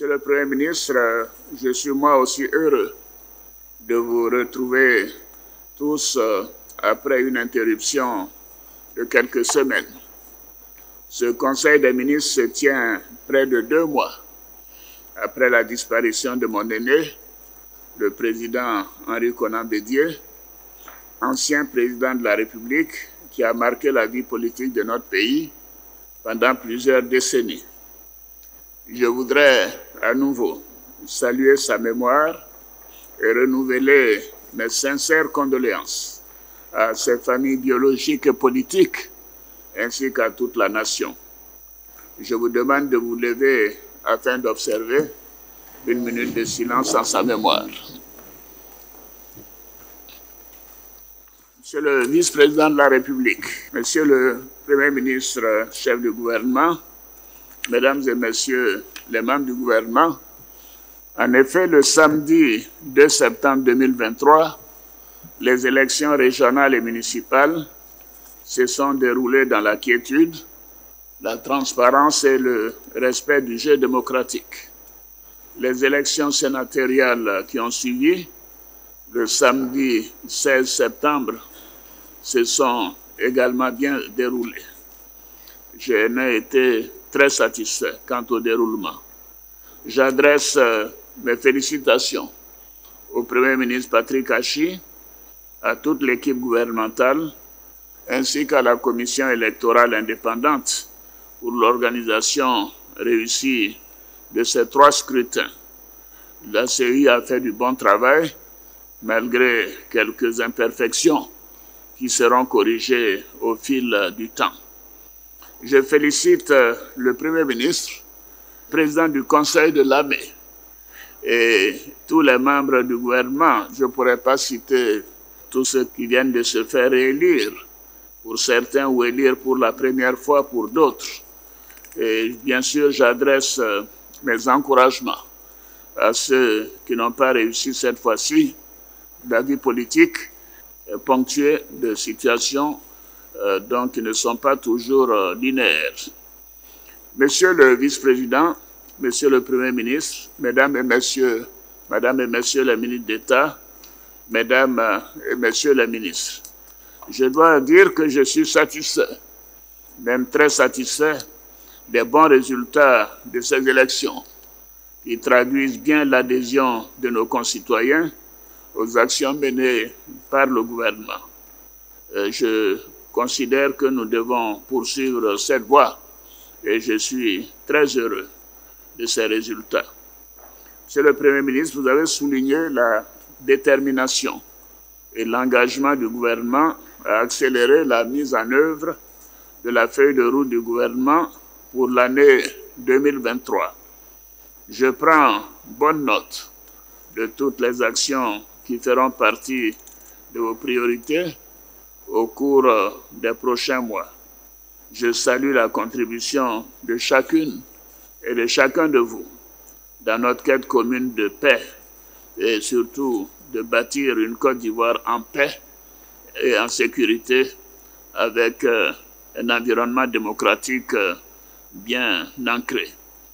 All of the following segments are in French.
Monsieur le Premier ministre, je suis moi aussi heureux de vous retrouver tous après une interruption de quelques semaines. Ce Conseil des ministres se tient près de 2 mois après la disparition de mon aîné, le président Henri Konan Bédié, ancien président de la République qui a marqué la vie politique de notre pays pendant plusieurs décennies. Je voudrais à nouveau saluer sa mémoire et renouveler mes sincères condoléances à ses familles biologiques et politiques ainsi qu'à toute la nation. Je vous demande de vous lever afin d'observer 1 minute de silence en sa mémoire. Monsieur le vice-président de la République, Monsieur le Premier ministre, chef du gouvernement, Mesdames et Messieurs les membres du gouvernement, en effet, le samedi 2 septembre 2023, les élections régionales et municipales se sont déroulées dans la quiétude, la transparence et le respect du jeu démocratique. Les élections sénatoriales qui ont suivi, le samedi 16 septembre, se sont également bien déroulées. J'en ai été très satisfait quant au déroulement. J'adresse mes félicitations au Premier ministre Patrick Achi, à toute l'équipe gouvernementale, ainsi qu'à la commission électorale indépendante pour l'organisation réussie de ces 3 scrutins. La CEI a fait du bon travail, malgré quelques imperfections qui seront corrigées au fil du temps. Je félicite le Premier ministre, président du Conseil de l'Armée et tous les membres du gouvernement. Je ne pourrais pas citer tous ceux qui viennent de se faire élire, pour certains ou élire pour la première fois pour d'autres. Et bien sûr, j'adresse mes encouragements à ceux qui n'ont pas réussi cette fois-ci. La vie politique est ponctuée de situations donc qui ne sont pas toujours linéaires. Monsieur le vice-président, Monsieur le Premier ministre, Mesdames et Messieurs les ministres d'État, Mesdames et Messieurs les ministres, je dois dire que je suis satisfait, même très satisfait, des bons résultats de ces élections qui traduisent bien l'adhésion de nos concitoyens aux actions menées par le gouvernement. Je considère que nous devons poursuivre cette voie et je suis très heureux de ces résultats. Monsieur le Premier ministre, vous avez souligné la détermination et l'engagement du gouvernement à accélérer la mise en œuvre de la feuille de route du gouvernement pour l'année 2023. Je prends bonne note de toutes les actions qui feront partie de vos priorités au cours des prochains mois. Je salue la contribution de chacune et de chacun de vous dans notre quête commune de paix et surtout de bâtir une Côte d'Ivoire en paix et en sécurité avec un environnement démocratique bien ancré.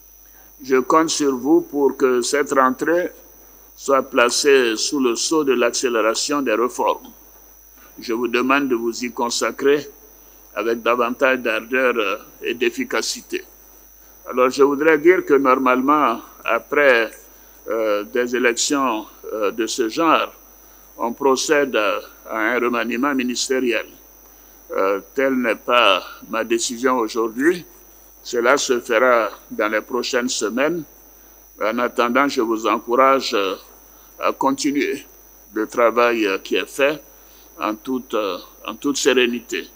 Je compte sur vous pour que cette rentrée soit placée sous le sceau de l'accélération des réformes. Je vous demande de vous y consacrer avec davantage d'ardeur et d'efficacité. Alors, je voudrais dire que normalement, après des élections de ce genre, on procède à un remaniement ministériel. Telle n'est pas ma décision aujourd'hui. Cela se fera dans les prochaines semaines. En attendant, je vous encourage à continuer le travail qui est fait en toute sérénité.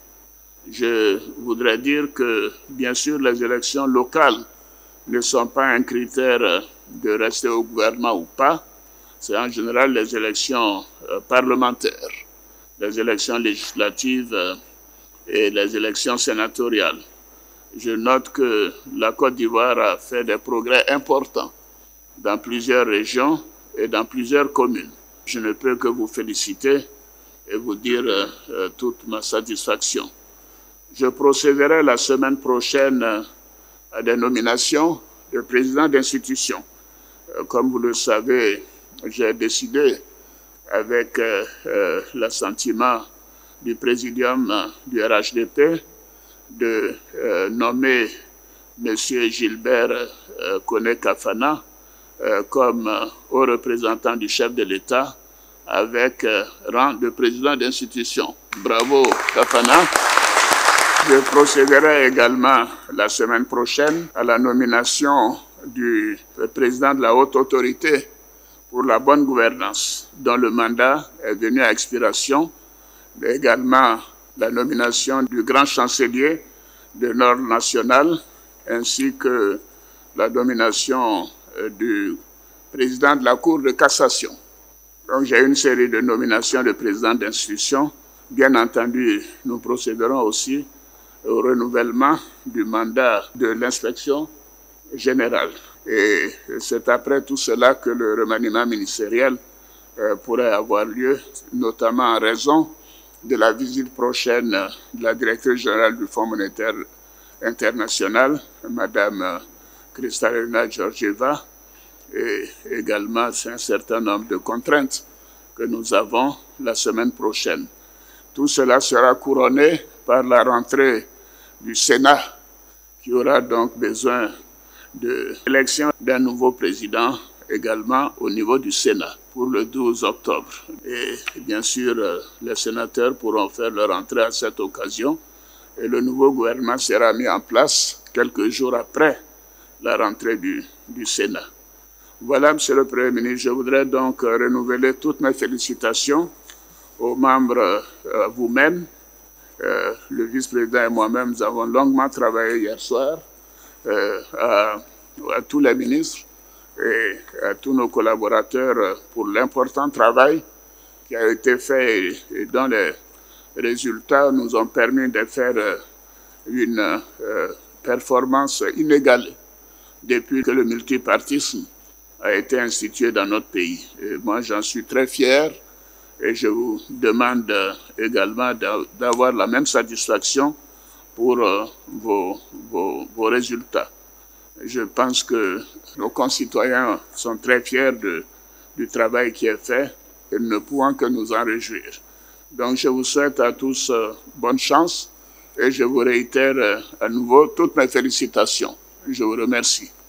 Je voudrais dire que, bien sûr, les élections locales ne sont pas un critère de rester au gouvernement ou pas. C'est en général les élections parlementaires, les élections législatives et les élections sénatoriales. Je note que la Côte d'Ivoire a fait des progrès importants dans plusieurs régions et dans plusieurs communes. Je ne peux que vous féliciter et vous dire toute ma satisfaction. Je procéderai la semaine prochaine à des nominations de présidents d'institutions Comme vous le savez, j'ai décidé, avec l'assentiment du présidium du RHDP, de nommer M. Gilbert Koné-Kafana comme haut représentant du chef de l'État avec rang de président d'institution. Bravo, Kafana. Je procéderai également la semaine prochaine à la nomination du président de la haute autorité pour la bonne gouvernance, dont le mandat est venu à expiration, mais également la nomination du grand chancelier de l'Ordre national, ainsi que la nomination du président de la Cour de cassation. Donc j'ai une série de nominations de présidents d'institutions. Bien entendu, nous procéderons aussi au renouvellement du mandat de l'inspection générale. Et c'est après tout cela que le remaniement ministériel pourrait avoir lieu, notamment en raison de la visite prochaine de la directrice générale du Fonds monétaire international, Mme Kristalina Georgieva, et également un certain nombre de contraintes que nous avons la semaine prochaine. Tout cela sera couronné par la rentrée du Sénat, qui aura donc besoin de l'élection d'un nouveau président également au niveau du Sénat pour le 12 octobre. Et bien sûr, les sénateurs pourront faire leur entrée à cette occasion et le nouveau gouvernement sera mis en place quelques jours après la rentrée du Sénat. Voilà, Monsieur le Premier ministre, je voudrais donc renouveler toutes mes félicitations aux membres, à vous-même. Le vice-président et moi-même, nous avons longuement travaillé hier soir, à tous les ministres et à tous nos collaborateurs pour l'important travail qui a été fait et dont les résultats nous ont permis de faire une performance inégalée depuis que le multipartisme a été institué dans notre pays. Et moi, j'en suis très fier et je vous demande également d'avoir la même satisfaction pour vos résultats. Je pense que nos concitoyens sont très fiers du travail qui est fait et ne pouvons que nous en réjouir. Donc je vous souhaite à tous bonne chance et je vous réitère à nouveau toutes mes félicitations. Je vous remercie.